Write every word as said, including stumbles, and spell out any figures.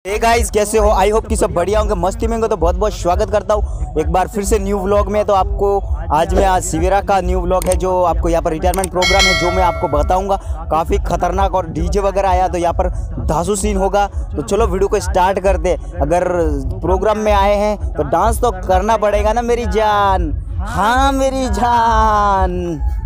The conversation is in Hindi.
हे गाइस, कैसे हो? आई होप कि सब बढ़िया होंगे, मस्ती में होंगे। तो बहुत बहुत स्वागत करता हूँ एक बार फिर से न्यू व्लॉग में। तो आपको आज मैं आज सिवेरा का न्यू व्लॉग है जो आपको यहाँ पर रिटायरमेंट प्रोग्राम है जो मैं आपको बताऊंगा। काफ़ी खतरनाक और डीजे वगैरह आया तो यहाँ पर धांसू सीन होगा। तो चलो वीडियो को स्टार्ट करते। अगर प्रोग्राम में आए हैं तो डांस तो करना पड़ेगा ना मेरी जान। हाँ मेरी जान।